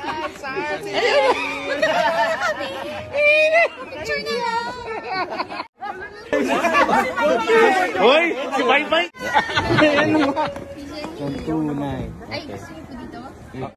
Picture na lang. Hoy, si Bye-Bye. Tunay. Ay,